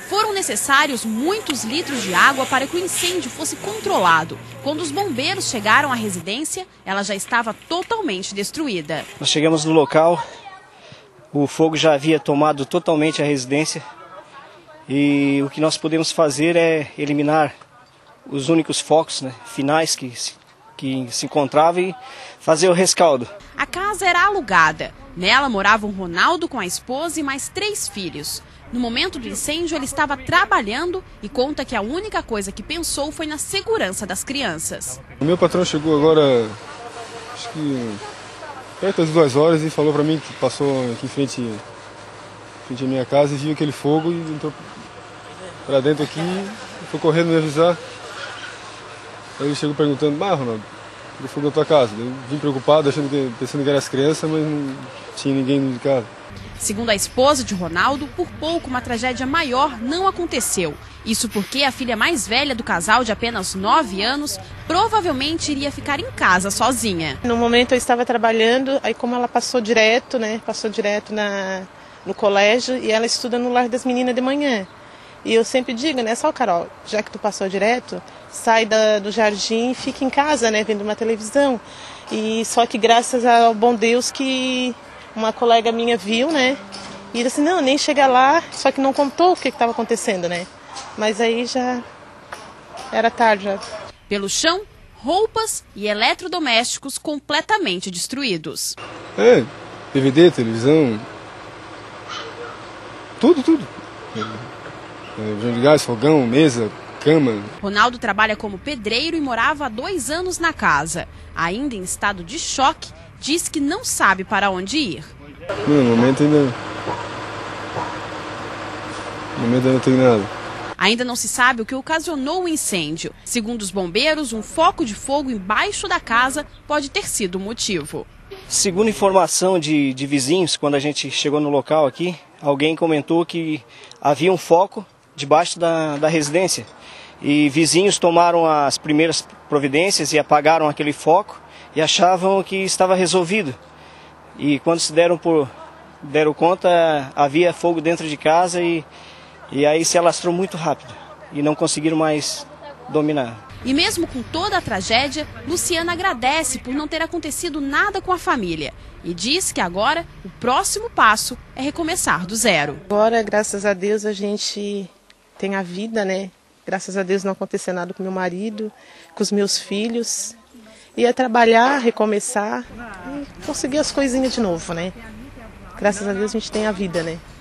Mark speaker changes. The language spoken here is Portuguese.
Speaker 1: Foram necessários muitos litros de água para que o incêndio fosse controlado. Quando os bombeiros chegaram à residência, ela já estava totalmente destruída.
Speaker 2: Nós chegamos no local, o fogo já havia tomado totalmente a residência e o que nós podemos fazer é eliminar os únicos focos, finais que se encontravam e fazer o rescaldo.
Speaker 1: A casa era alugada. Nela moravam Ronaldo com a esposa e mais 3 filhos. No momento do incêndio, ele estava trabalhando e conta que a única coisa que pensou foi na segurança das crianças.
Speaker 3: O meu patrão chegou agora, acho que perto das 2 horas, e falou para mim que passou aqui em frente à minha casa e viu aquele fogo e entrou para dentro aqui, foi correndo me avisar. Aí ele chegou perguntando: Ronaldo, o fogo da tua casa? Eu vim preocupado, pensando que eram as crianças, mas não tinha ninguém de casa.
Speaker 1: Segundo a esposa de Ronaldo, por pouco uma tragédia maior não aconteceu. Isso porque a filha mais velha do casal, de apenas 9 anos, provavelmente iria ficar em casa sozinha.
Speaker 4: No momento eu estava trabalhando, aí como ela passou direto no colégio, e ela estuda no Lar das Meninas de manhã. E eu sempre digo, só Carol, já que tu passou direto, sai do jardim e fica em casa, vendo uma televisão. E só que graças ao bom Deus que uma colega minha viu, e disse assim, não, nem chega lá, só que não contou o que estava acontecendo, Mas aí já era tarde. Já.
Speaker 1: Pelo chão, roupas e eletrodomésticos completamente destruídos.
Speaker 3: DVD, televisão, tudo. De gás, fogão, mesa, cama.
Speaker 1: Ronaldo trabalha como pedreiro e morava há 2 anos na casa. Ainda em estado de choque, diz que não sabe para onde ir.
Speaker 3: No momento ainda não tem nada.
Speaker 1: Ainda não se sabe o que ocasionou o incêndio. Segundo os bombeiros, um foco de fogo embaixo da casa pode ter sido o motivo.
Speaker 2: Segundo informação de vizinhos, quando a gente chegou no local aqui, alguém comentou que havia um foco debaixo da residência. E vizinhos tomaram as primeiras providências e apagaram aquele foco e achavam que estava resolvido. E quando se deram conta, havia fogo dentro de casa e aí se alastrou muito rápido e não conseguiram mais dominar.
Speaker 1: E mesmo com toda a tragédia, Luciana agradece por não ter acontecido nada com a família e diz que agora o próximo passo é recomeçar do zero.
Speaker 4: Agora, graças a Deus, a gente tem a vida, Graças a Deus não aconteceu nada com meu marido, com os meus filhos. Ia trabalhar, recomeçar e conseguir as coisinhas de novo, Graças a Deus a gente tem a vida,